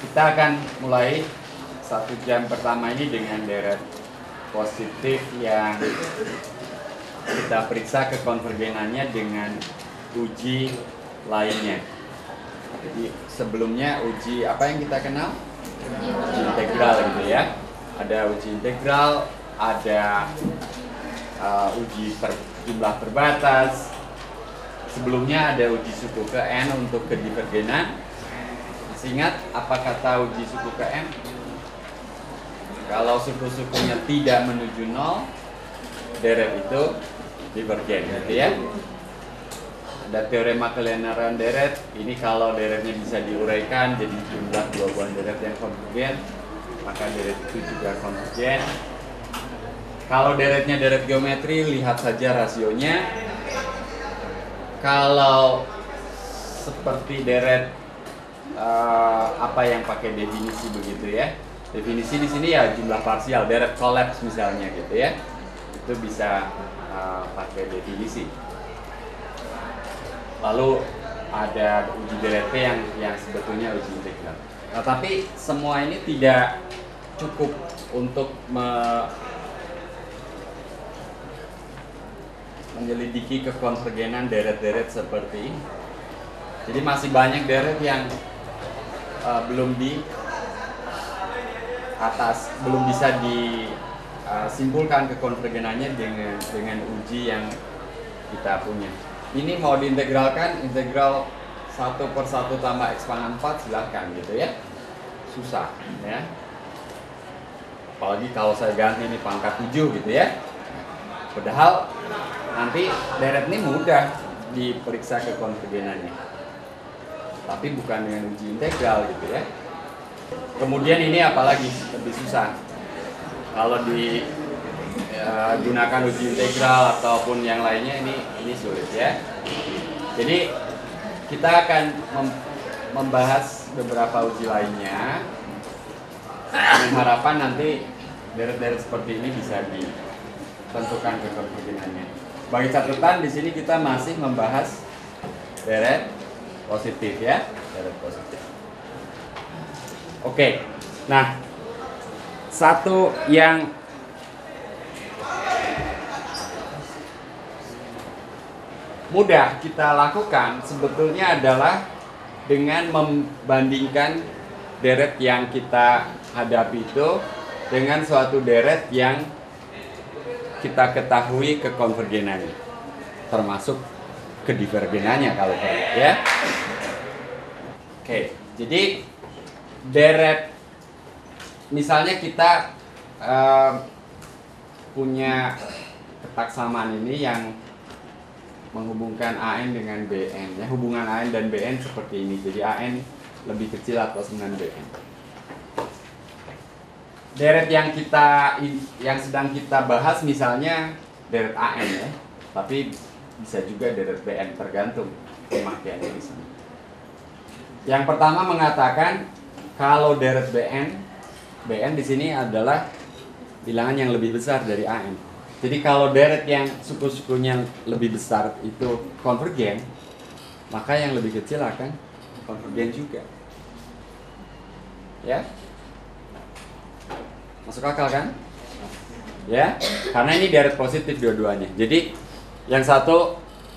Kita akan mulai 1 jam pertama ini dengan deret positif yang kita periksa kekonvergenannya dengan uji lainnya. Jadi sebelumnya uji apa yang kita kenal? Uji integral gitu ya. Ada uji integral, ada uji jumlah terbatas. Sebelumnya ada uji suku ke n untuk kedivergenan. Masih ingat apa kata uji suku ke n? Kalau suku-sukunya tidak menuju 0, deret itu divergen gitu ya. Ada teorema kelinearan deret. Ini kalau deretnya bisa diuraikan jadi jumlah dua buah deret yang konvergen, maka deret itu juga konvergen. Kalau deretnya deret geometri, lihat saja rasionya. Kalau seperti deret apa yang pakai definisi begitu ya. Definisi di sini ya jumlah parsial, deret kolaps misalnya gitu ya. Itu bisa pakai definisi. Lalu ada uji deret P yang sebetulnya uji integral. Nah, tapi semua ini tidak cukup untuk menyelidiki kekonvergenan deret-deret seperti ini. Jadi masih banyak deret yang belum bisa disimpulkan kekonvergenannya dengan uji yang kita punya. Ini mau diintegralkan, integral 1/1 tambah x pangkat 4 silahkan gitu ya. Susah ya. Apalagi kalau saya ganti ini pangkat 7 gitu ya. Padahal nanti deret ini mudah diperiksa kekonvergenannya. Tapi bukan dengan uji integral gitu ya. Kemudian ini apalagi lebih susah. Kalau gunakan uji integral ataupun yang lainnya ini sulit ya. Jadi kita akan membahas beberapa uji lainnya dengan harapan nanti deret-deret seperti ini bisa ditentukan kekonvergenannya. Bagi catatan di sini kita masih membahas deret positif ya, deret positif. Oke. Nah, satu yang mudah kita lakukan sebetulnya adalah dengan membandingkan deret yang kita hadapi itu dengan suatu deret yang kita ketahui kekonvergenannya, termasuk kedivergenannya kalau perlu ya. Oke, jadi deret misalnya kita punya ketaksamaan ini yang menghubungkan AN dengan BN ya, hubungan AN dan BN seperti ini. Jadi AN lebih kecil atau dengan BN. Deret yang sedang kita bahas misalnya deret AN ya, tapi bisa juga deret BN, tergantung pemakaiannya di sini. Yang pertama mengatakan kalau deret BN di sini adalah bilangan yang lebih besar dari AN. Jadi kalau deret yang suku-sukunya lebih besar itu konvergen, maka yang lebih kecil akan konvergen juga. Ya? Masuk akal kan? Ya? Karena ini deret positif dua-duanya. Jadi yang satu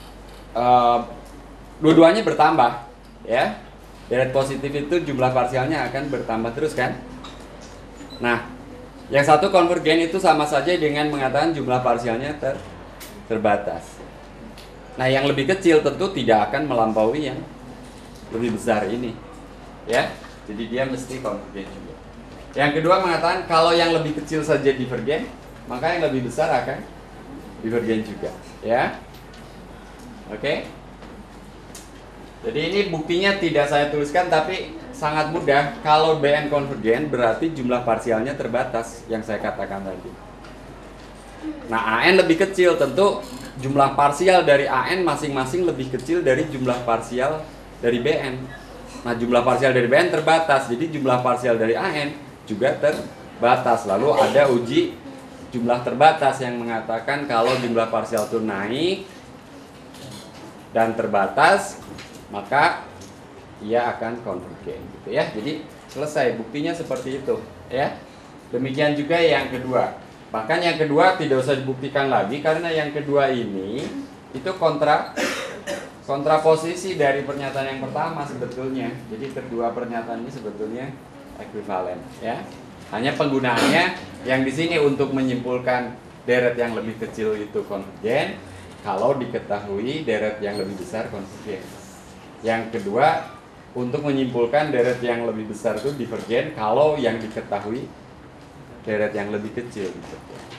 dua-duanya bertambah, ya. Deret positif itu jumlah parsialnya akan bertambah terus kan? Nah, yang satu konvergen itu sama saja dengan mengatakan jumlah parsialnya terbatas. Nah, yang lebih kecil tentu tidak akan melampaui yang lebih besar ini. Ya, jadi dia mesti konvergen juga. Yang kedua mengatakan kalau yang lebih kecil saja divergen, maka yang lebih besar akan divergen juga. Ya, oke. Jadi ini buktinya tidak saya tuliskan tapi sangat mudah. Kalau BN konvergen berarti jumlah parsialnya terbatas yang saya katakan tadi. Nah, AN lebih kecil, tentu jumlah parsial dari AN masing-masing lebih kecil dari jumlah parsial dari BN. Nah, jumlah parsial dari BN terbatas, jadi jumlah parsial dari AN juga terbatas. Lalu ada uji jumlah terbatas yang mengatakan kalau jumlah parsial itu naik dan terbatas, maka ia akan konvergen gitu ya. Jadi selesai, buktinya seperti itu ya. Demikian juga yang kedua. Bahkan yang kedua tidak usah dibuktikan lagi karena yang kedua ini itu kontraposisi dari pernyataan yang pertama sebetulnya. Jadi kedua pernyataan ini sebetulnya ekuivalen ya. Hanya penggunaannya yang di sini untuk menyimpulkan deret yang lebih kecil itu konvergen, kalau diketahui deret yang lebih besar konvergen. Yang kedua untuk menyimpulkan deret yang lebih besar itu divergen kalau yang diketahui deret yang lebih kecil gitu.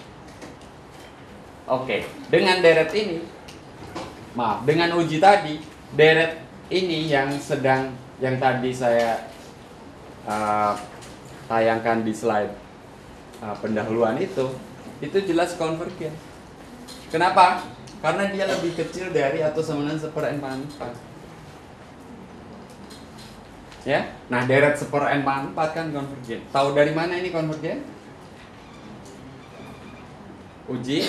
Oke, dengan deret ini, dengan uji tadi, deret ini yang tadi saya tayangkan di slide pendahuluan itu jelas konvergen. Kenapa? Karena dia lebih kecil dari atau sama dengan 1/n/4. Ya, nah deret 1/n/4 kan konvergen. Tahu dari mana ini konvergen? Uji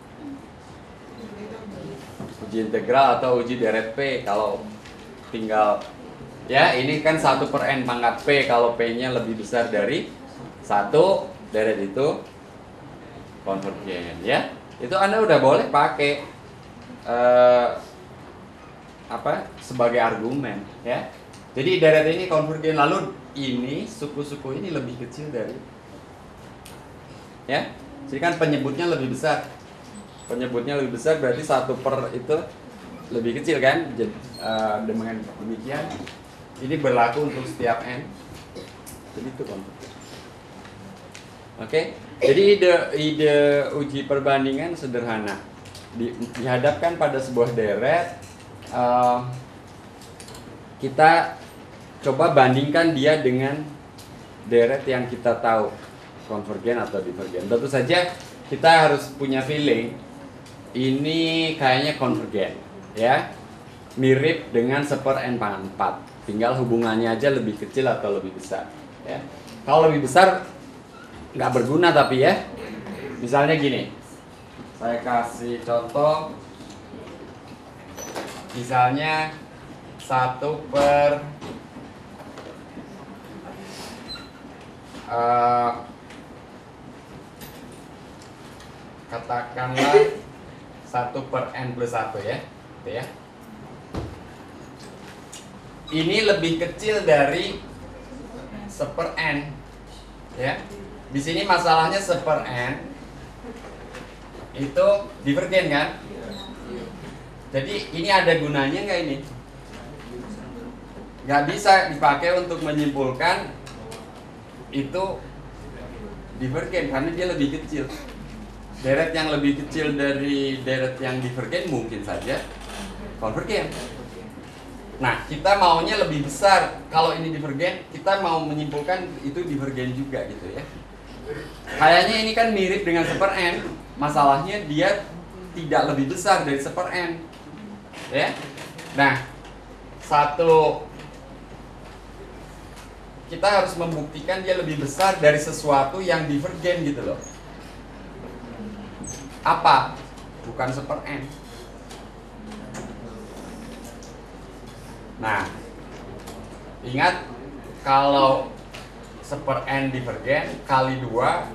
integral atau uji deret P. Kalau tinggal ya ini kan 1/n⁻P. Kalau P-nya lebih besar dari 1, deret itu konvergen ya. Itu Anda udah boleh pakai sebagai argumen ya. Jadi deret ini konvergen, lalu ini suku-suku ini lebih kecil dari ya. Jadi kan penyebutnya lebih besar. Penyebutnya lebih besar berarti 1 per itu lebih kecil kan. Jadi dengan demikian ini berlaku untuk setiap n. Jadi itu konvergen. Oke. Jadi ide uji perbandingan sederhana. Dihadapkan pada sebuah deret, kita coba bandingkan dia dengan deret yang kita tahu konvergen atau divergen. Tentu saja kita harus punya feeling ini kayaknya konvergen ya, mirip dengan 1/n/4. Tinggal hubungannya aja lebih kecil atau lebih besar ya. Kalau lebih besar nggak berguna tapi ya. Misalnya gini, saya kasih contoh, misalnya 1 per katakanlah 1/n+1 ya, gitu ya. Ini lebih kecil dari 1/n ya. Di sini masalahnya 1/n itu divergen kan? Jadi ini ada gunanya nggak ini? Nggak bisa dipakai untuk menyimpulkan itu divergen karena dia lebih kecil. Deret yang lebih kecil dari deret yang divergen mungkin saja konvergen. Nah, kita maunya lebih besar. Kalau ini divergen, kita mau menyimpulkan itu divergen juga gitu ya. Kayaknya ini kan mirip dengan 1/n. Masalahnya dia tidak lebih besar dari 1/n. Ya. Nah, kita harus membuktikan dia lebih besar dari sesuatu yang divergen gitu loh. Apa? Bukan 1/n. Nah, ingat kalau 1/n divergen kali 2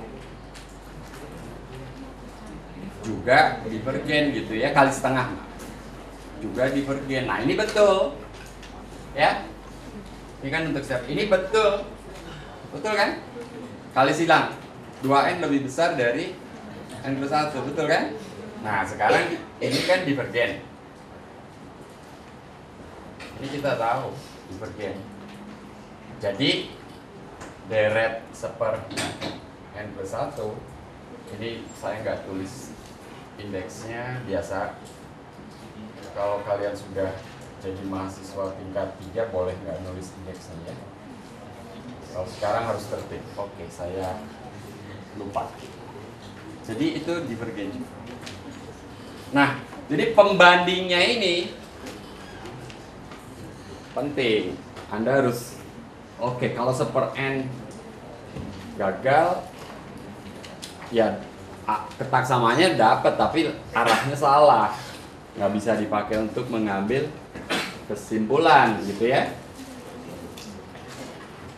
juga divergen gitu ya, kali setengah juga divergen. Nah, ini betul. Ya. Ini kan untuk step ini betul. Betul kan? Kali silang 2n lebih besar dari n+1, betul kan? Nah, sekarang ini kan divergen. Ini kita tahu divergen. Jadi deret 1/n+1 ini saya nggak tulis indeksnya, biasa. Kalau kalian sudah jadi mahasiswa tingkat 3 boleh nggak nulis indeksnya ya. Kalau sekarang harus tertib. Oke, saya lupa. Jadi itu divergen. Nah, jadi pembandingnya ini penting. Anda harus kalau 1/n gagal, ya ketaksamanya dapat tapi arahnya salah. Nggak bisa dipakai untuk mengambil kesimpulan gitu ya.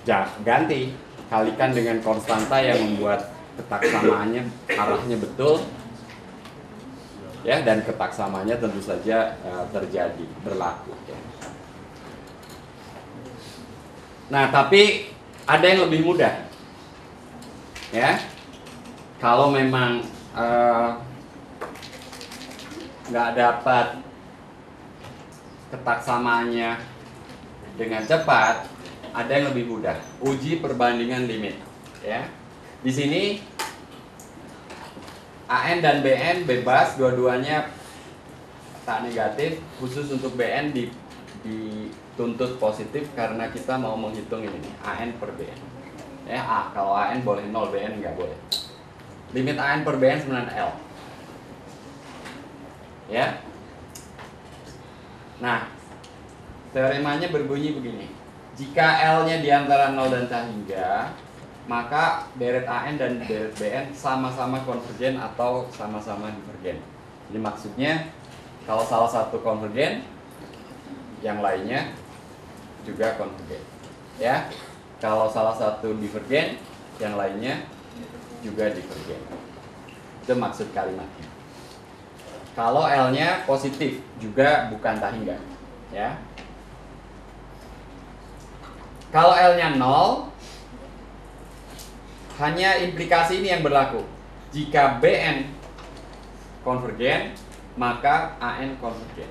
ganti, kalikan dengan konstanta yang membuat ketaksamaannya arahnya betul, ya, dan ketaksamaannya tentu saja terjadi, berlaku, ya. Nah, tapi ada yang lebih mudah, ya. Kalau memang nggak dapat ketaksamaannya dengan cepat, ada yang lebih mudah, uji perbandingan limit, ya. Di sini AN dan BN bebas, dua-duanya tak negatif. Khusus untuk BN dituntut positif karena kita mau menghitung ini nih, AN per BN. Ya, kalau AN boleh 0, BN nggak boleh. Limit AN per BN 9L. Ya. Nah, teoremanya berbunyi begini. Jika L-nya di antara 0 dan tak hingga, maka deret AN dan deret BN sama-sama konvergen atau sama-sama divergen. Jadi maksudnya kalau salah satu konvergen, yang lainnya juga konvergen. Ya, kalau salah satu divergen, yang lainnya juga divergen. Itu maksud kalimatnya. Kalau L-nya positif, juga bukan tak hingga. Ya. Kalau L-nya 0, hanya implikasi ini yang berlaku. Jika BN konvergen, maka AN konvergen.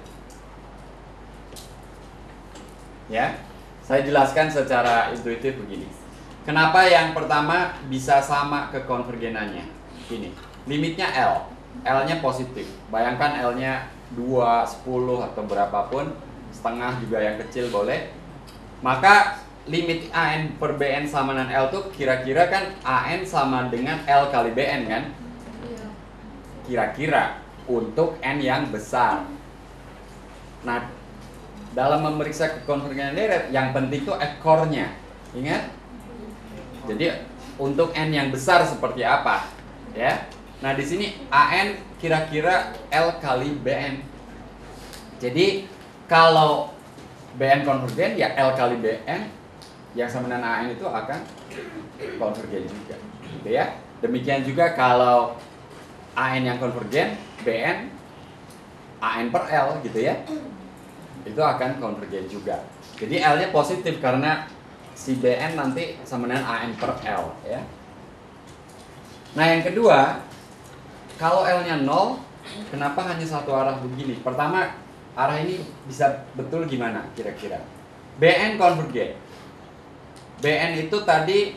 Ya, saya jelaskan secara intuitif begini. Kenapa yang pertama bisa sama kekonvergenannya? Ini, limitnya L. L-nya positif. Bayangkan L-nya 2, 10 atau berapapun, setengah juga yang kecil boleh. Maka limit AN per BN sama dengan L tuh kira-kira kan AN sama dengan L kali BN kan? Kira-kira untuk N yang besar. Nah, dalam memeriksa kekonvergensi deret yang penting tuh ekornya. Ingat? Jadi untuk N yang besar seperti apa? Ya. Nah, di sini AN kira-kira L kali BN. Jadi kalau BN konvergen ya L kali BN yang sama dengan AN itu akan konvergen juga, gitu ya. Demikian juga kalau AN yang konvergen, BN AN per L, gitu ya, itu akan konvergen juga. Jadi L-nya positif karena si BN nanti sama dengan AN per L, ya. Nah, yang kedua, kalau L-nya 0, kenapa hanya satu arah begini? Pertama, arah ini bisa betul gimana kira-kira? BN konvergen. BN itu tadi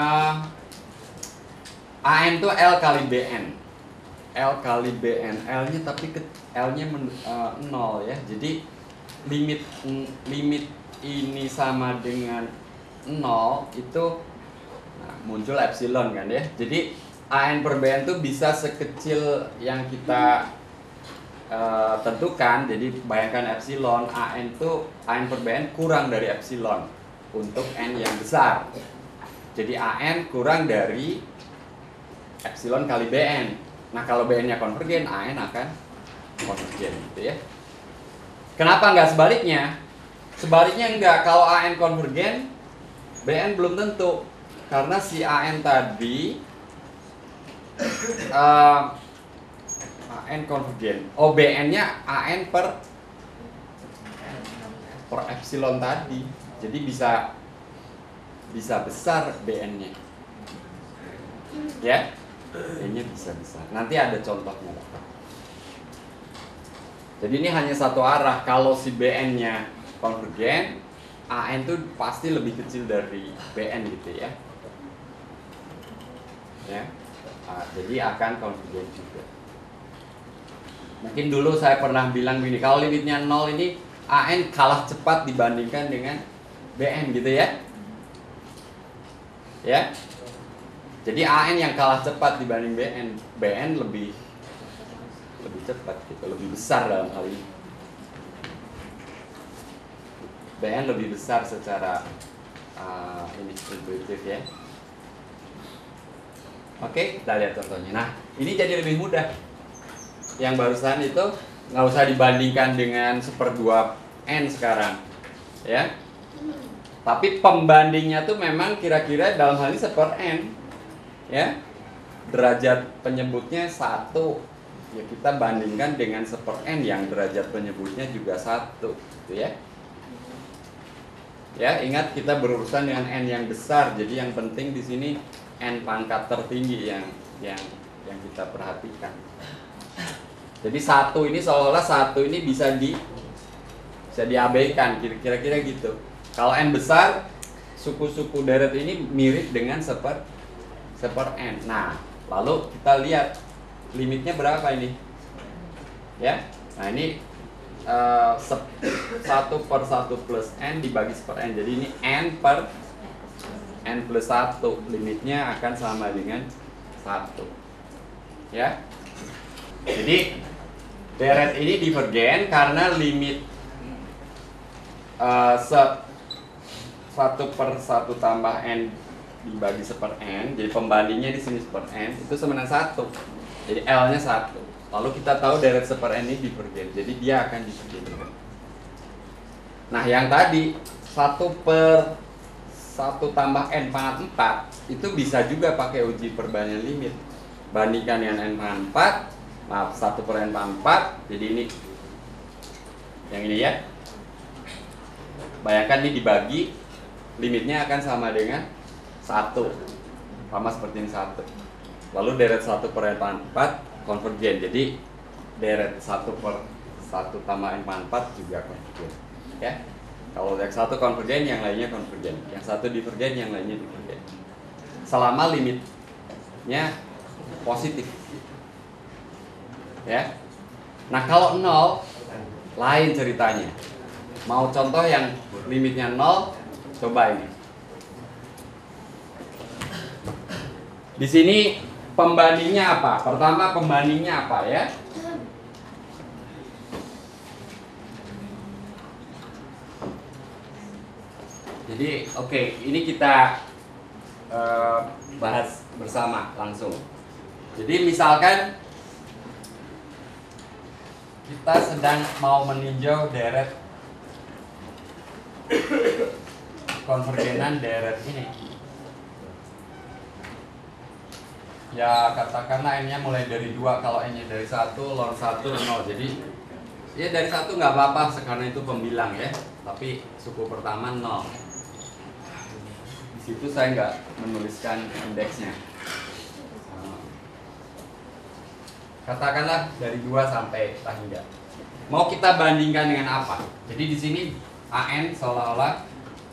AN itu L kali BN. L kali BN. L-nya tapi L-nya 0 ya. Jadi limit ini sama dengan 0 itu muncul epsilon kan ya. Jadi AN per BN itu bisa sekecil yang kita tentukan. Jadi bayangkan epsilon, AN itu AN per BN kurang dari epsilon untuk N yang besar. Jadi AN kurang dari epsilon kali BN. Nah, kalau BN-nya konvergen, AN akan konvergen, gitu ya. Kenapa nggak sebaliknya? Sebaliknya enggak. Kalau AN konvergen, BN belum tentu. Karena si AN tadi AN konvergen. Oh, BN-nya AN per epsilon tadi. Jadi bisa besar BN-nya. Ya. BN-nya bisa besar. Nanti ada contohnya. Jadi ini hanya satu arah. Kalau si BN-nya konvergen, AN itu pasti lebih kecil dari BN gitu ya. Ya. Jadi akan konvergen juga. Mungkin dulu saya pernah bilang begini, kalau limitnya 0 ini AN kalah cepat dibandingkan dengan BN gitu ya. Ya. Jadi AN yang kalah cepat dibanding BN. BN lebih cepat gitu, lebih besar dalam hal ini. BN lebih besar secara ini intuitif ya. Oke, kita lihat contohnya. Nah, ini jadi lebih mudah. Yang barusan itu nggak usah dibandingkan dengan 1/2 N sekarang, ya. Tapi pembandingnya tuh memang kira-kira dalam hal ini 1/n. Ya. Derajat penyebutnya 1. Ya kita bandingkan dengan 1/n yang derajat penyebutnya juga 1, gitu ya. Ya, ingat kita berurusan dengan n yang besar. Jadi yang penting di sini n pangkat tertinggi yang kita perhatikan. Jadi 1 ini seolah-olah 1 ini bisa diabaikan, kira-kira gitu. Kalau n besar, suku-suku deret ini mirip dengan 1/n. Nah, lalu kita lihat limitnya berapa ini? Ya. Nah, ini 1/1 plus n dibagi 1/n. Jadi ini n per n plus 1. Limitnya akan sama dengan 1. Ya. Jadi deret ini divergen karena limit 1/1 tambah n dibagi 1/n. Jadi pembandingnya di sini 1/n itu sama dengan 1. Jadi L-nya 1. Lalu kita tahu deret 1/n ini divergen. Jadi dia akan divergen. Nah, yang tadi 1/1 tambah n pangkat 4 itu bisa juga pakai uji perbandingan limit. Bandingkan dengan n pangkat 4. Maaf, 1/n pangkat 4. Jadi ini yang ini ya. Bayangkan ini dibagi, limitnya akan sama dengan 1. Sama seperti ini 1. Lalu deret 1/n pangkat 4 konvergen. Jadi deret 1/1 tambah n pangkat 4 juga konvergen. Ya. Kalau yang 1 konvergen, yang lainnya konvergen. Yang 1 divergen, yang lainnya divergen. Selama limitnya positif. Ya. Nah, kalau 0 lain ceritanya. Mau contoh yang limitnya 0, coba ini. Di sini pembandingnya apa? Pertama pembandingnya apa ya? Jadi oke, ini kita bahas bersama langsung. Jadi misalkan kita sedang mau meninjau deret konvergenan deret ini. Ya katakanlah n-nya mulai dari 2, kalau n-nya dari 1, ln 1, 0. Jadi ya dari 1 nggak apa-apa karena itu pembilang ya. Tapi suku pertama 0. Di situ saya nggak menuliskan indeksnya. Katakanlah dari 2 sampai hingga. Mau kita bandingkan dengan apa? Jadi di sini AN seolah-olah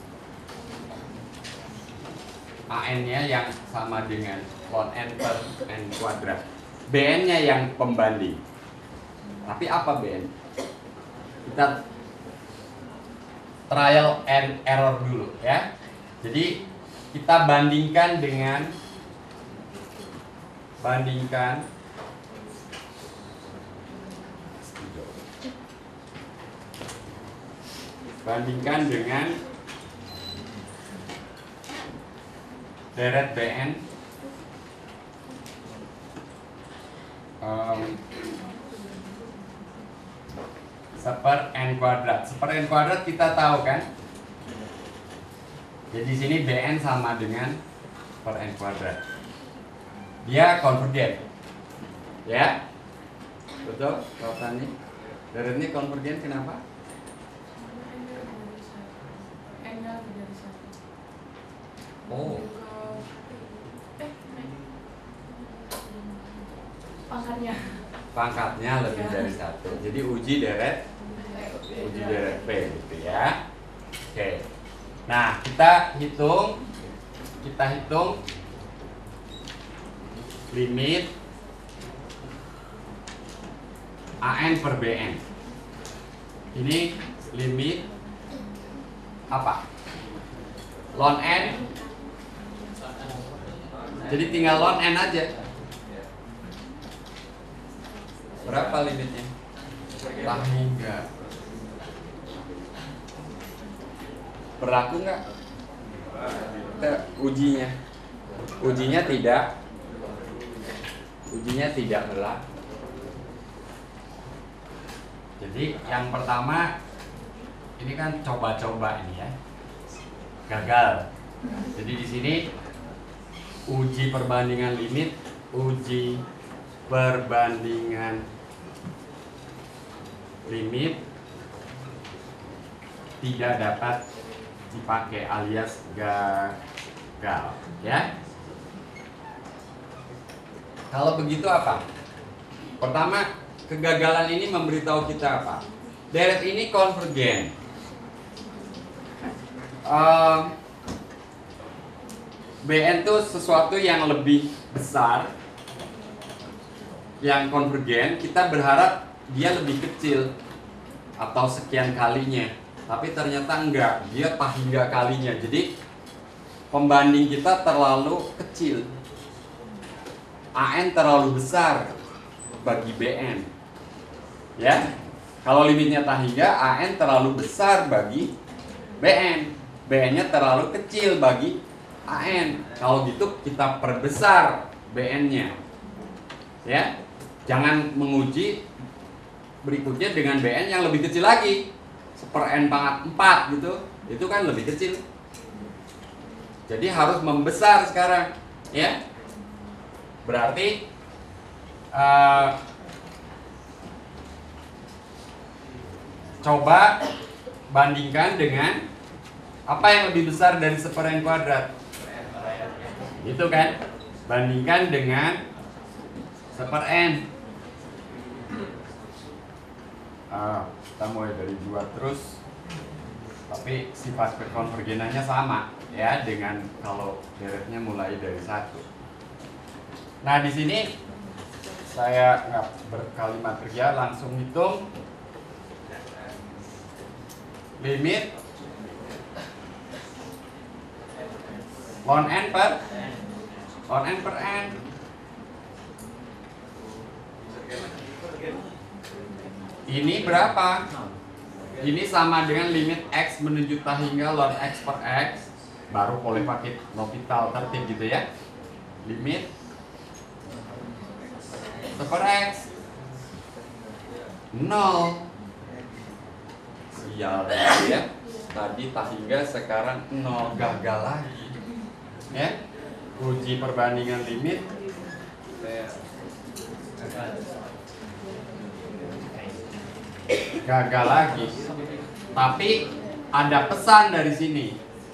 AN-nya yang sama dengan ln n per n kuadrat. BN-nya yang pembanding. Tapi apa BN? Kita trial and error dulu ya. Jadi kita bandingkan dengan deret BN n kuadrat. N kuadrat kita tahu kan? Jadi di sini BN sama dengan n kuadrat. Dia konvergen. Ya? Betul? Jawabannya. Deret ini konvergen kenapa? Oh. Pangkatnya lebih dari 1. Jadi uji deret P gitu ya. Oke. Nah, kita hitung limit AN per BN. Ini limit apa? Ln n. Jadi tinggal ln n aja. Berapa limitnya? Enggak. Berlaku nggak? Ujinya tidak berlaku. Jadi yang pertama ini kan coba-coba ini ya. gagal. Jadi di sini uji perbandingan limit, uji perbandingan limit tidak dapat dipakai alias gagal, ya. Kalau begitu apa? Pertama, kegagalan ini memberitahu kita apa? Deret ini konvergen. BN itu sesuatu yang lebih besar, yang konvergen. Kita berharap dia lebih kecil atau sekian kalinya, tapi ternyata enggak, dia tahingga kalinya. Jadi pembanding kita terlalu kecil, AN terlalu besar bagi BN, ya. Kalau limitnya tahingga, AN terlalu besar bagi BN, BN-nya terlalu kecil bagi AN. Kalau gitu kita perbesar BN-nya, ya. Jangan menguji berikutnya dengan BN yang lebih kecil lagi, N pangkat 4 gitu, itu kan lebih kecil. Jadi harus membesar sekarang, ya. Berarti coba bandingkan dengan apa yang lebih besar dari N kuadrat. Itu kan, bandingkan dengan N. Kita mulai dari 2 terus, tapi sifat kekonvergenannya sama, ya, dengan kalau deretnya mulai dari 1. Nah, di sini saya nggak berkalimat kerja, langsung hitung limit ln n per n. Ini berapa? Ini sama dengan limit x menuju tahingga ln x per x. Baru boleh pakai nominal tertib gitu, ya. Limit per x 0. Sial, ya. Tadi tahingga, sekarang 0, gagal lagi, ya. Uji perbandingan limit gagal lagi. Tapi ada pesan dari sini.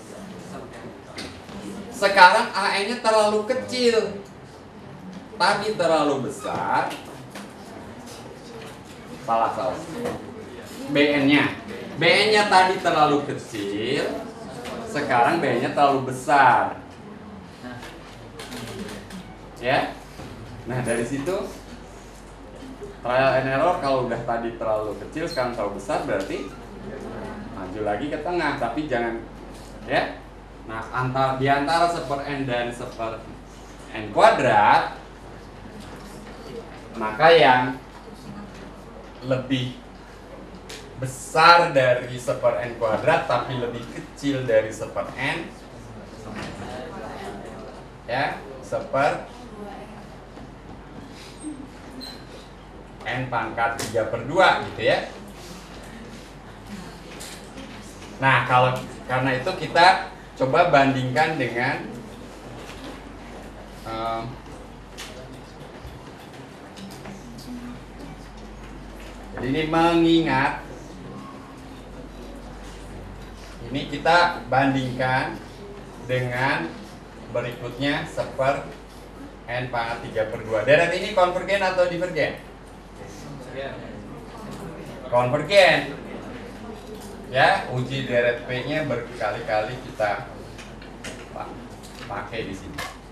Sekarang AN-nya terlalu kecil, tadi terlalu besar. Salah. BN-nya tadi terlalu kecil, sekarang BN-nya terlalu besar, ya. Nah, dari situ trial and error. Kalau udah tadi terlalu kecil, sekarang terlalu besar, berarti maju lagi ke tengah, tapi jangan, ya. Nah, di antara N dan N kuadrat, maka yang lebih besar dari N kuadrat tapi lebih kecil dari N, ya, N pangkat 3/2 gitu, ya. Nah, karena itu kita coba bandingkan dengan jadi ini mengingat ini, kita bandingkan dengan berikutnya N pangkat 3/2. Deret ini konvergen atau divergen? Konvergen, ya. Uji deret P-nya berkali-kali kita pakai di sini.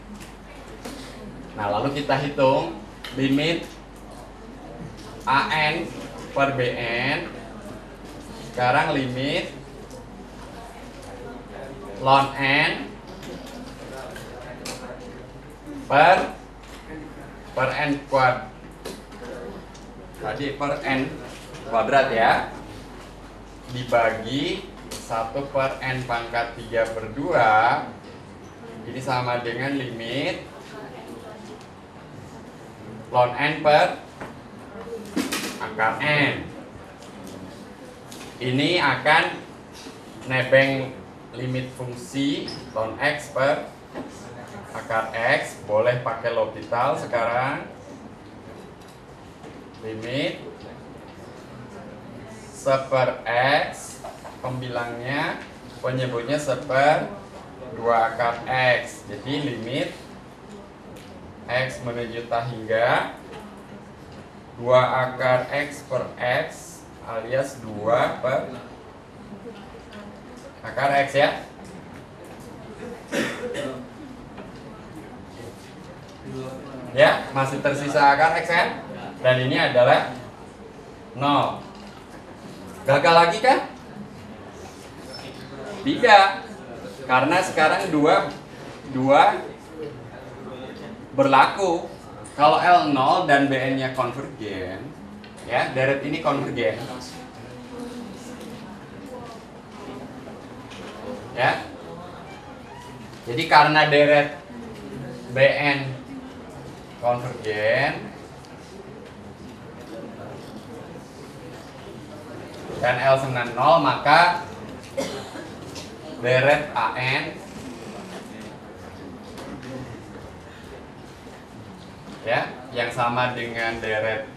Nah, lalu kita hitung limit AN per BN. Sekarang limit ln N per N kuadrat. Tadi per N kuadrat, ya, dibagi 1 per N pangkat 3/2. Ini sama dengan limit ln N per akar N. Ini akan nebeng limit fungsi ln X per akar X, boleh pakai L'Hopital sekarang. Limit 1/(x), pembilangnya penyebutnya 1/2 Jadi limit X menuju tak hingga 2 akar X per X alias 2 per akar X ya. Ya, masih tersisa akar X kan? Dan ini adalah 0. Gagal lagi kan? Tidak. Karena sekarang 2 berlaku. Kalau L0 dan Bn-nya konvergen, ya, deret ini konvergen. Ya. Jadi karena deret Bn konvergen dan L sama 0, maka deret An ya, yang sama dengan deret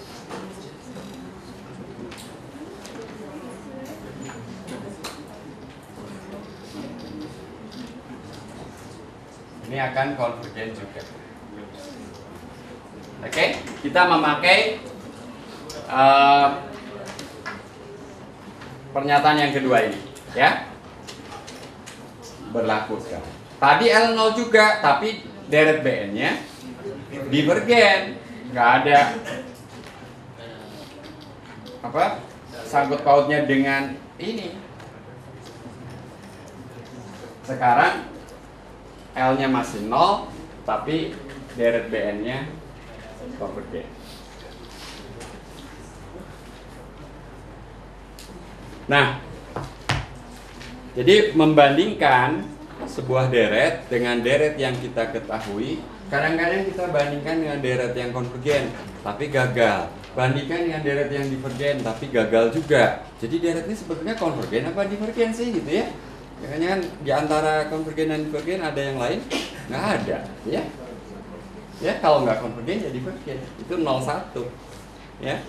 ini akan konvergen juga. Oke, kita memakai pernyataan yang kedua ini, ya, berlaku sekarang. Tadi L0 juga, tapi deret Bn-nya divergen, nggak ada apa sangkut pautnya dengan ini. Sekarang L-nya masih 0, tapi deret Bn-nya konvergen. Nah, jadi membandingkan sebuah deret dengan deret yang kita ketahui, kadang-kadang kita bandingkan dengan deret yang konvergen, tapi gagal. Bandingkan dengan deret yang divergen, tapi gagal juga. Jadi deret ini sebetulnya konvergen apa divergen sih, gitu ya? Jangan-jangan di antara konvergen dan divergen ada yang lain? Nggak ada, ya? Ya, kalau nggak konvergen ya divergen. Itu 0,1, ya.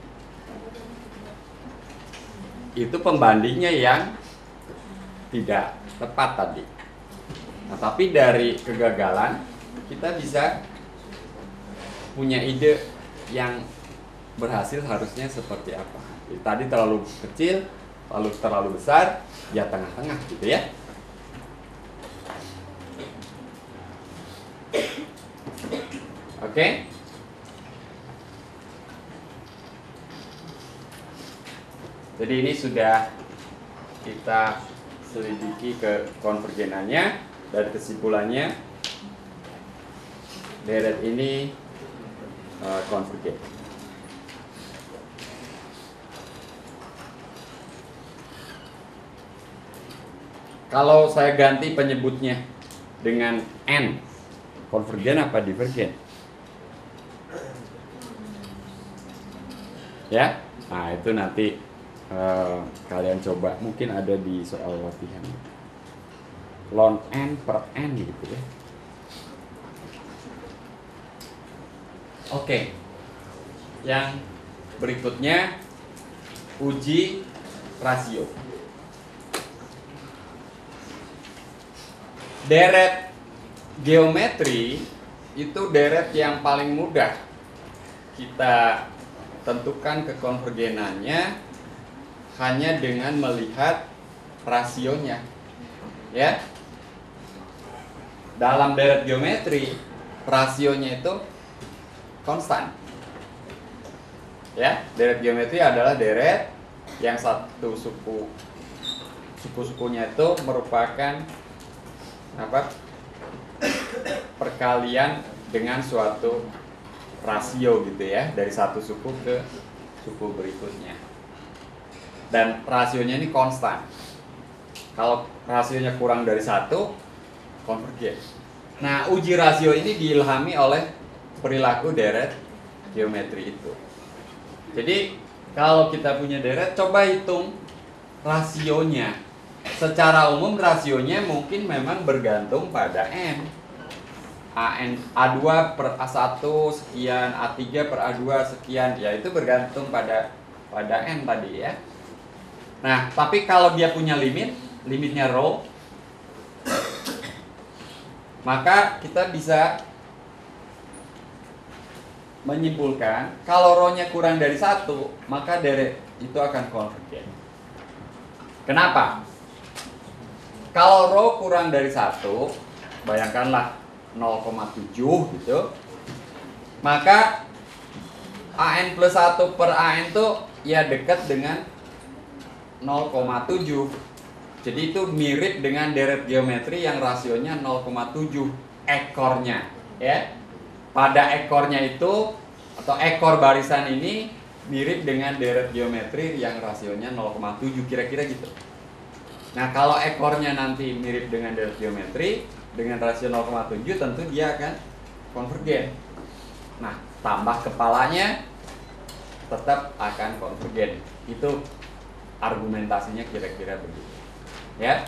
Itu pembandingnya yang tidak tepat tadi. Nah, tapi dari kegagalan kita bisa punya ide yang berhasil harusnya seperti apa. Tadi terlalu kecil, lalu terlalu besar, ya tengah-tengah gitu ya. Oke. Jadi ini sudah kita selidiki ke konvergenannya, dan kesimpulannya deret ini konvergen. Kalau saya ganti penyebutnya dengan N, konvergen apa divergen? Ya, nah itu nanti kalian coba, mungkin ada di soal latihan. Ln N per N gitu ya. Oke. Yang berikutnya uji rasio. Deret geometri itu deret yang paling mudah kita tentukan kekonvergenannya hanya dengan melihat rasionya, ya. Dalam deret geometri rasionya itu konstan, ya. Deret geometri adalah deret yang satu suku-sukunya itu merupakan apa? Perkalian dengan suatu rasio gitu ya, dari satu suku ke suku berikutnya. Dan rasionya ini konstan. Kalau rasionya kurang dari 1, konvergen. Nah, uji rasio ini diilhami oleh perilaku deret geometri itu. Jadi, kalau kita punya deret, coba hitung rasionya. secara umum rasionya mungkin memang bergantung pada N. A2 per A1 sekian, A3 per A2 sekian, ya itu bergantung pada N tadi ya. Nah, tapi kalau dia punya limitnya row, maka kita bisa menyimpulkan kalau row-nya kurang dari 1, maka deret itu akan konvergen. Kenapa? Kalau row kurang dari 1, bayangkanlah 0,7 gitu, maka AN plus 1 per AN itu ya dekat dengan 0,7. Jadi itu mirip dengan deret geometri yang rasionya 0,7 ekornya ya. Pada ekornya itu atau ekor barisan ini mirip dengan deret geometri yang rasionya 0,7 kira-kira gitu. Nah, kalau ekornya nanti mirip dengan deret geometri dengan rasio 0,7 tentu dia akan konvergen. Nah, tambah kepalanya tetap akan konvergen. Itu argumentasinya kira-kira begitu. Ya.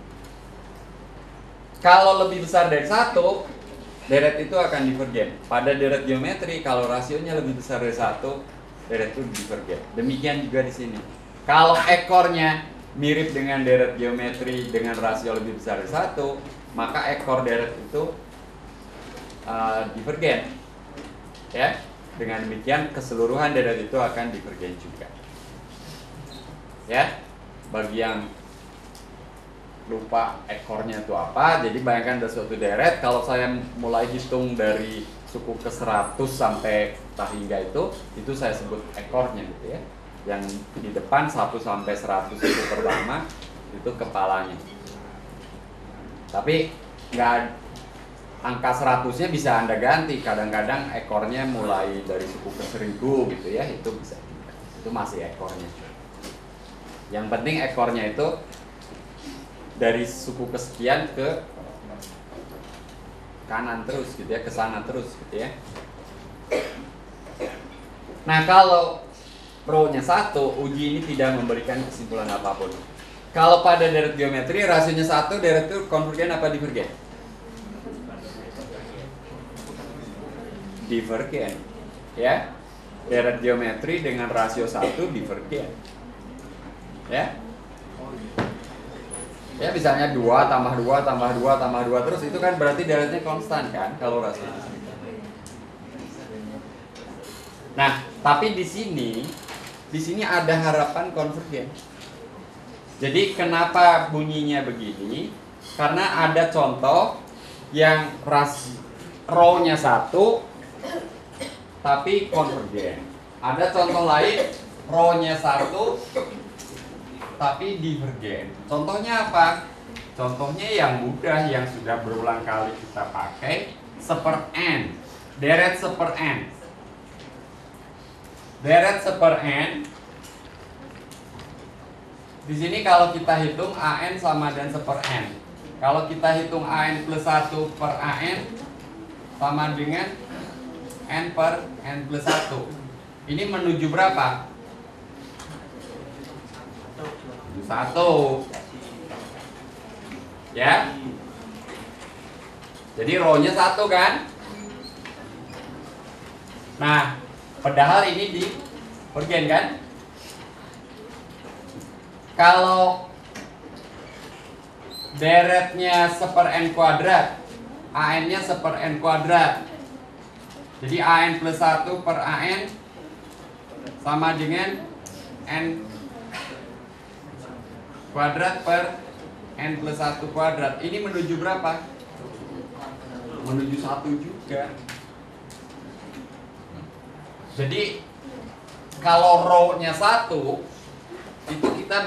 Kalau lebih besar dari 1, deret itu akan divergen. Pada deret geometri kalau rasionya lebih besar dari 1, deret itu divergen. Demikian juga di sini. Kalau ekornya mirip dengan deret geometri dengan rasio lebih besar dari 1, maka ekor deret itu divergen. Ya. Dengan demikian keseluruhan deret itu akan divergen juga. Ya. Bagi yang lupa ekornya itu apa, jadi bayangkan ada suatu deret, kalau saya mulai hitung dari suku ke 100 sampai hingga itu saya sebut ekornya gitu ya. Yang di depan 1 sampai 100 itu pertama, itu kepalanya. Tapi angka 100-nya bisa Anda ganti, kadang-kadang ekornya mulai dari suku ke 1000 gitu ya, itu bisa juga. Itu masih ekornya. Yang penting ekornya itu dari suku kesekian ke kanan terus gitu ya, ke sana terus gitu ya. Nah, kalau row-nya 1, uji ini tidak memberikan kesimpulan apapun. Kalau pada deret geometri rasionya 1, deret itu konvergen apa divergen? Divergen. Ya. Deret geometri dengan rasio 1 divergen. Ya. Ya, misalnya 2 tambah 2 tambah 2 tambah 2 terus, itu kan berarti deretnya konstan kan kalau rasionya. Nah, tapi di sini ada harapan konvergen. Jadi kenapa bunyinya begini? Karena ada contoh yang row-nya 1 tapi konvergen. Ada contoh lain row-nya 1 tapi divergen. Contohnya apa? Contohnya yang mudah yang sudah berulang kali kita pakai, seper n. Deret seper n. Deret seper n. Di sini kalau kita hitung AN sama dan seper N. Kalau kita hitung AN plus 1 per AN sama dengan N per N plus 1. Ini menuju berapa? 1. Ya. Jadi row-nya 1 kan? Nah, padahal ini divergen kan? Kalau deretnya seper n kuadrat, AN-nya seper n kuadrat. Jadi AN plus 1 per AN sama dengan n kuadrat per n plus 1 kuadrat. Ini menuju berapa? Menuju 1 juga. Jadi kalau row-nya 1 itu kita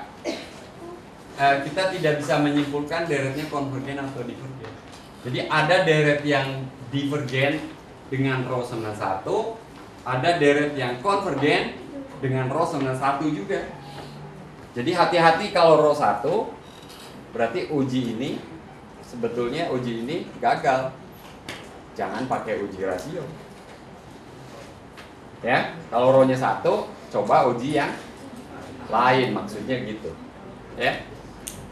tidak bisa menyimpulkan deretnya konvergen atau divergen. Jadi ada deret yang divergen dengan row sama 1, ada deret yang konvergen dengan row sama 1 juga. Jadi hati-hati kalau row 1, berarti uji ini sebetulnya uji ini gagal. Jangan pakai uji rasio. Ya, kalau row-nya 1, coba uji yang lain, maksudnya gitu. Ya.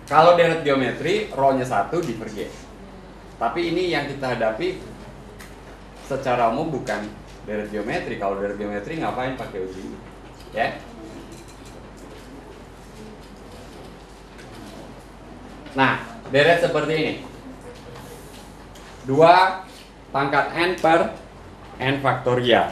Kalau deret geometri, rho-nya 1 diper G. Tapi ini yang kita hadapi secara umum bukan deret geometri. Kalau deret geometri ngapain pakai uji ini? Ya. Nah, deret seperti ini. 2 pangkat n per n faktorial.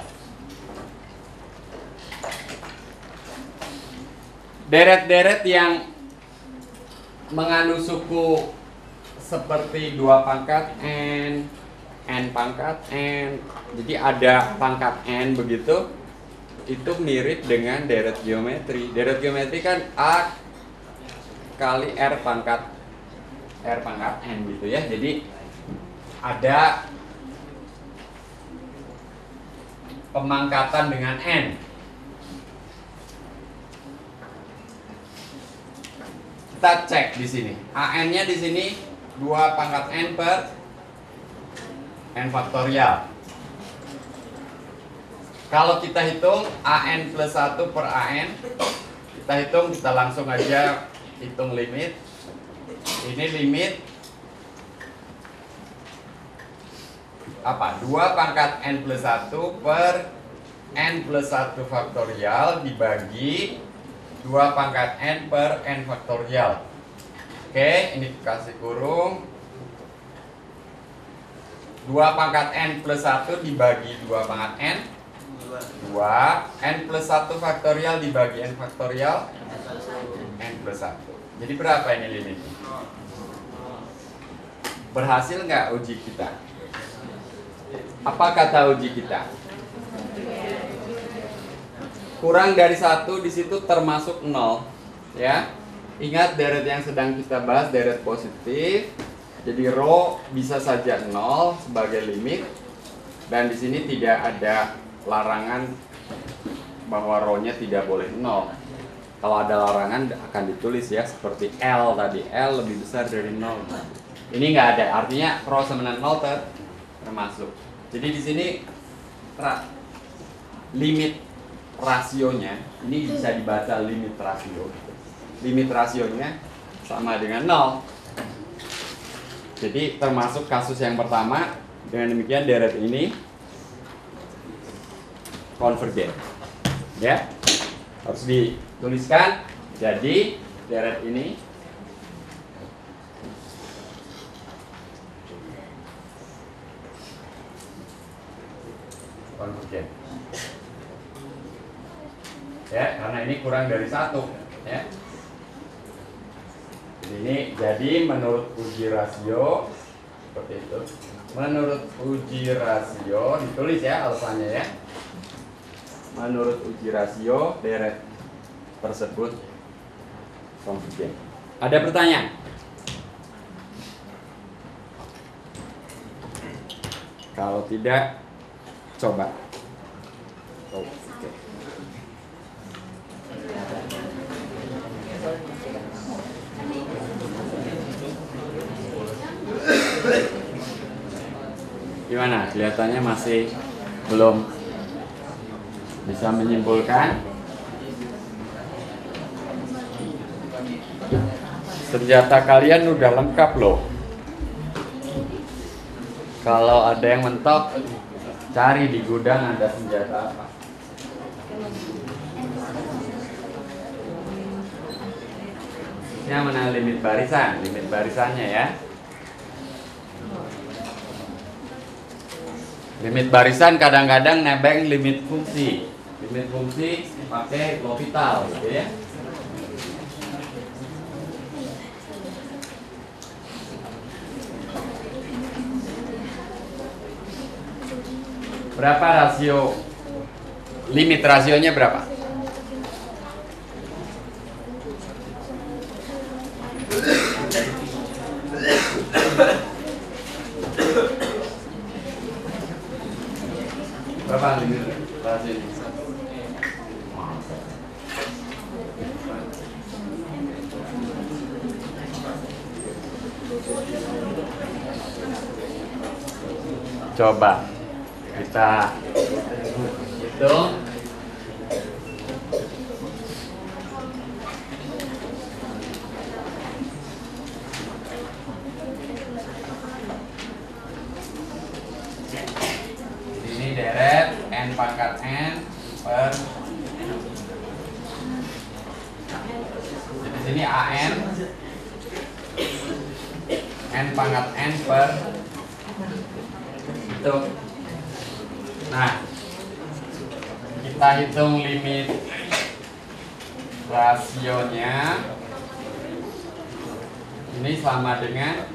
Deret-deret yang mengandung suku seperti 2 pangkat n, n pangkat n, jadi ada pangkat n begitu, itu mirip dengan deret geometri. Deret geometri kan a kali r pangkat n gitu ya. Jadi ada pemangkatan dengan n. Kita cek di sini. AN-nya di sini 2 pangkat n per n faktorial. Kalau kita hitung AN plus 1 per AN, kita langsung aja hitung limit. Ini limit apa? 2 pangkat n plus 1 per n plus 1 faktorial dibagi 2 pangkat n per n faktorial. Oke, ini kasih kurung. 2 pangkat n plus 1 dibagi 2 pangkat n 2, n plus 1 faktorial dibagi n faktorial n plus 1. Jadi berapa ini limitnya? Berhasil nggak uji kita? Apa kata uji kita? Kurang dari 1 di situ termasuk 0, ya. Ingat deret yang sedang kita bahas deret positif. Jadi rho bisa saja 0 sebagai limit, dan di sini tidak ada larangan bahwa rho-nya tidak boleh 0. Kalau ada larangan akan ditulis ya, seperti L tadi, L lebih besar dari 0. Ini nggak ada, artinya rho sama 0 termasuk. Jadi di sini limit rasionya, ini bisa dibaca limit rasio. Limit rasionya sama dengan 0. Jadi termasuk kasus yang pertama. Dengan demikian deret ini konvergen. Ya. Harus dituliskan. Jadi deret ini konvergen. Ya, karena ini kurang dari 1, ya. Jadi menurut uji rasio seperti itu. Menurut uji rasio ditulis ya alasannya ya. Menurut uji rasio deret tersebut konvergen. Ada pertanyaan? Kalau tidak, coba. Oke. Gimana? Kelihatannya masih belum bisa menyimpulkan. Senjata kalian udah lengkap loh. Kalau ada yang mentok, cari di gudang ada senjata apa. Yang mana limit barisan? Limit barisannya ya. Limit barisan kadang-kadang nebeng limit fungsi. Limit fungsi pakai L'Hopital gitu ya. Berapa rasio? Limit rasionya berapa? Berapa limit rasio? Coba kita hitung. n pangkat n per itu. Nah, kita hitung limit rasionya ini sama dengan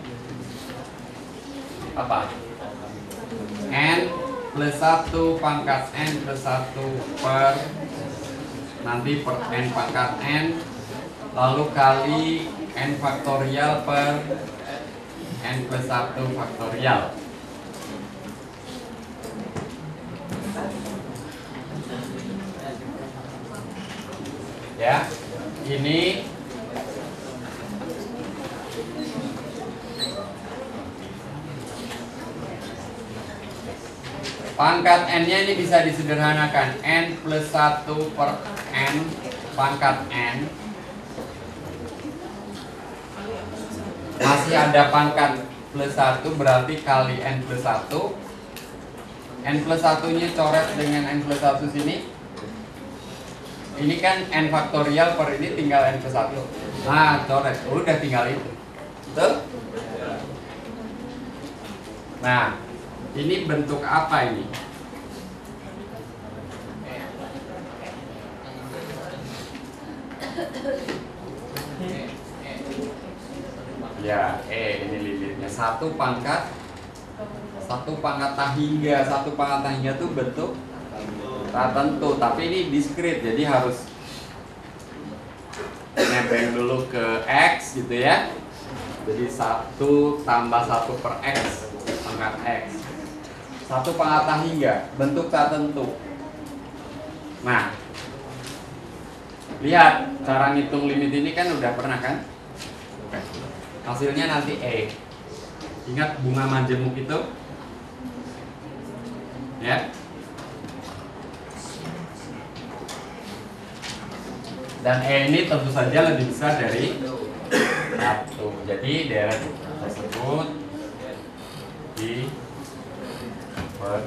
apa? N plus 1 pangkat n plus 1 per nanti per n pangkat n lalu kali n faktorial per n plus 1 faktorial. Ya, ini pangkat n-nya ini bisa disederhanakan n plus 1 per n pangkat n. Masih ada pangkat plus 1 berarti kali n plus 1. N plus 1 nya coret dengan n plus 1 sini. Ini kan n faktorial per ini tinggal n plus 1. Nah, coret. Udah tinggal itu. Betul? Nah, ini bentuk apa ini? Ya, ini limitnya 1 pangkat tak hingga. 1 pangkat tak hingga itu bentuk tak tentu, tapi ini diskrit, jadi harus nebeng dulu ke X gitu ya. Jadi 1 tambah 1 per X pangkat X. 1 pangkat tak hingga, bentuk tak tentu. Nah, lihat cara ngitung limit ini kan udah pernah kan? Hasilnya nanti E. Ingat bunga majemuk itu? Ya. Dan E ini tentu saja lebih besar dari 1. Jadi deret tersebut di per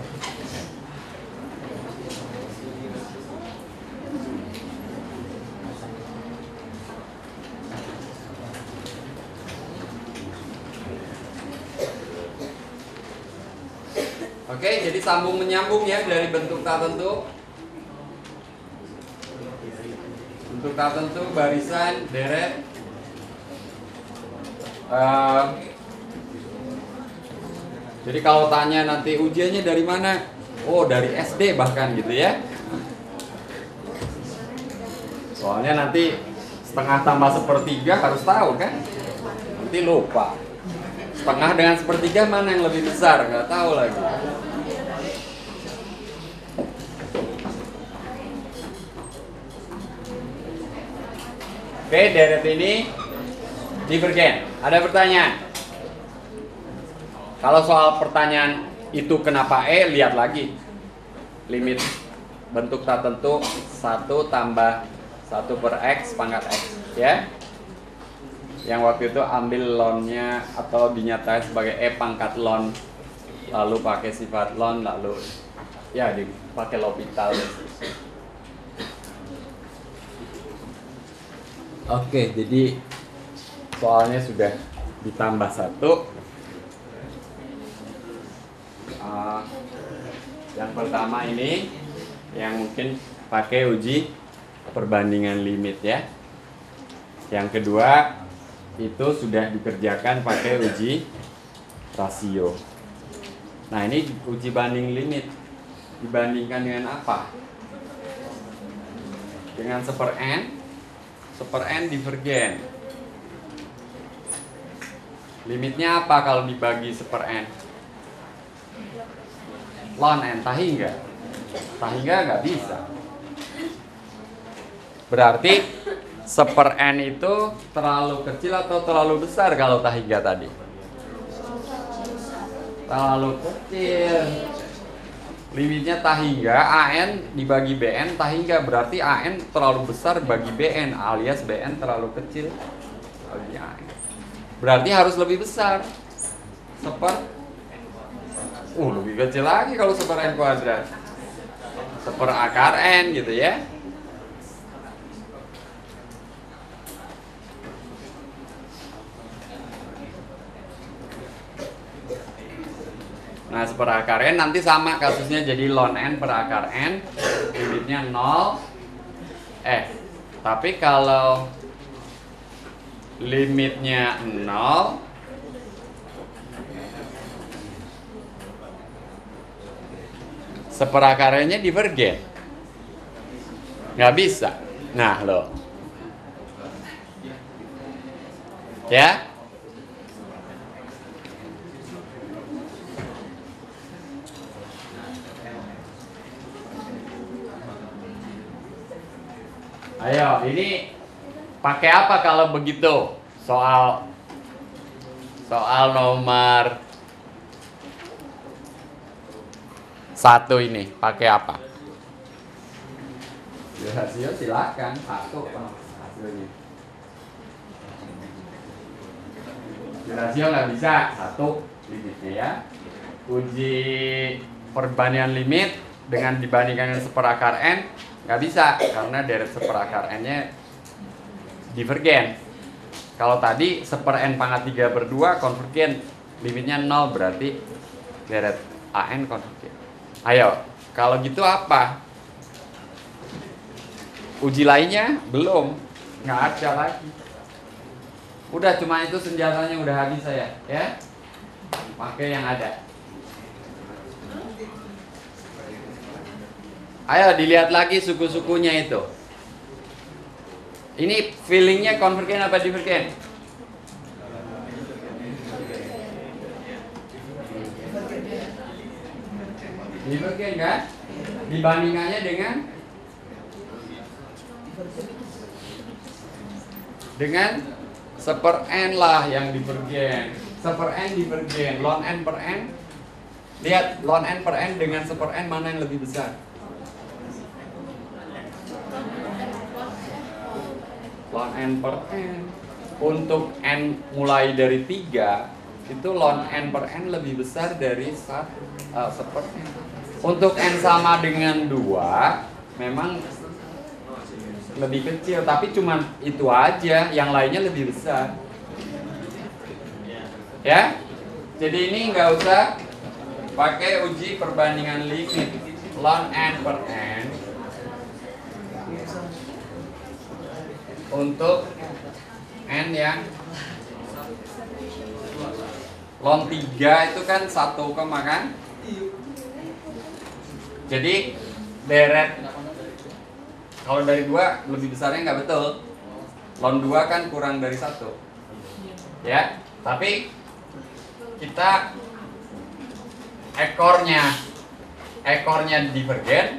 Oke, jadi sambung menyambung ya dari bentuk tak tentu. Bentuk tak tentu, barisan, deret. Jadi kalau tanya nanti ujiannya dari mana? Oh, dari SD bahkan gitu ya. Soalnya nanti setengah tambah sepertiga harus tahu kan? Nanti lupa. Setengah dengan sepertiga mana yang lebih besar? Nggak tahu lagi. Oke, deret ini divergen. Ada pertanyaan? Kalau soal pertanyaan itu kenapa E, lihat lagi. Limit bentuk tak tentu 1 tambah 1 per X pangkat X. Ya. Yang waktu itu ambil ln-nya atau dinyatakan sebagai E pangkat ln. Lalu pakai sifat ln, lalu ya dipakai L'Hopital. Oke, jadi soalnya sudah ditambah 1. Yang pertama ini yang mungkin pakai uji perbandingan limit ya. Yang kedua itu sudah dikerjakan pakai uji rasio. Nah, ini uji banding limit dibandingkan dengan apa? Dengan 1/n. 1/n divergen. Limitnya apa kalau dibagi 1/n? Ln n tak hingga. Tak hingga nggak bisa. Berarti 1/n itu terlalu kecil atau terlalu besar kalau tak hingga tadi? Terlalu kecil. Limitnya tak hingga, AN dibagi BN tak hingga, berarti AN terlalu besar bagi BN alias BN terlalu kecil bagi AN. Berarti harus lebih besar. Lebih kecil lagi kalau 1/n kuadrat. 1/n gitu ya. Nah, seperakar n nanti sama kasusnya, jadi ln n per akar n limitnya 0 tapi kalau limitnya 0 seperakarannya divergen, nggak bisa. Nah loh, ya. Ayo, ini pakai apa kalau begitu? Soal nomor 1 ini pakai apa? Rasio silakan 1 hasilnya. Rasio nggak bisa 1 limitnya ya. Uji perbandingan limit dengan dibandingkan dengan seperakar n nggak bisa karena deret seperakar n-nya divergen. Kalau tadi seper n pangkat 3/2 konvergen, limitnya 0 berarti deret an konvergen. Ayo, kalau gitu apa? Uji lainnya belum, nggak ada lagi. Udah cuma itu senjatanya udah habis saya, ya. Pakai yang ada. Ayo dilihat lagi suku-sukunya itu. Ini feelingnya konvergen apa divergen? Divergen kan? Dibandingannya dengan seper n lah yang divergen. Seper n divergen, ln n per n. Lihat ln n per n dengan seper n mana yang lebih besar? Ln n per n. Untuk n mulai dari 3 itu ln n per n lebih besar dari seper n. Untuk n sama dengan 2 memang lebih kecil, tapi cuma itu aja, yang lainnya lebih besar. Ya, jadi ini nggak usah pakai uji perbandingan limit. Ln n per n untuk n yang ln 3 itu kan 1, kan? Jadi deret kalau dari 2 lebih besarnya nggak betul. Ln 2 kan kurang dari 1. Ya, tapi kita ekornya divergen.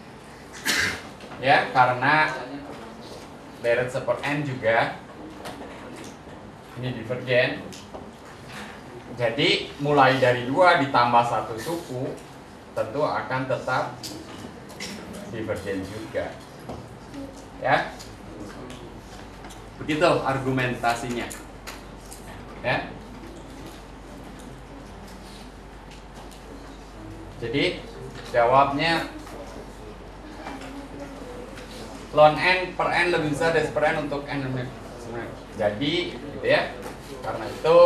Ya, karena deret seper n juga ini divergen. Jadi mulai dari 2 ditambah 1 suku tentu akan tetap divergen juga. Ya, begitu argumentasinya. Ya, jadi jawabnya ln n per n lebih besar dari seper n untuk n. Jadi gitu ya. Karena itu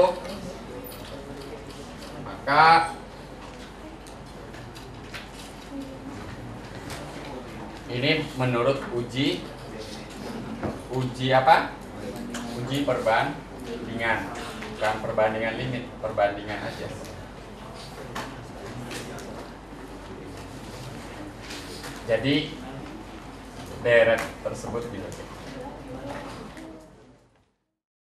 maka ini menurut uji apa? Uji perbandingan, bukan perbandingan limit, perbandingan aja. Jadi deret tersebut gitu.